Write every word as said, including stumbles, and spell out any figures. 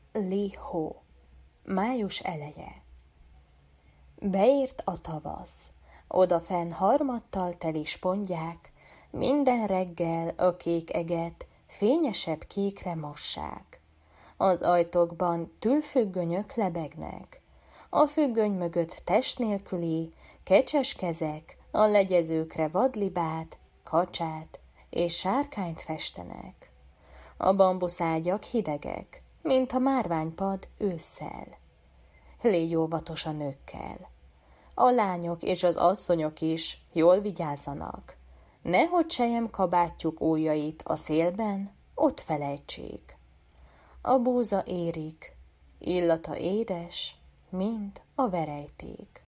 Li-hó, május eleje. Beért a tavasz, odafenn harmattal teli spondják, minden reggel a kék eget fényesebb kékre mossák. Az ajtókban tülfüggönyök lebegnek, a függöny mögött test nélküli, kecses kezek a legyezőkre vadlibát, kacsát és sárkányt festenek. A bambuszágyak hidegek, mint a márványpad ősszel. Légy óvatos a nőkkel. A lányok és az asszonyok is jól vigyázzanak. Nehogy sejem kabátjuk ujjait a szélben, ott felejtsék. A búza érik, illata édes, mint a verejték.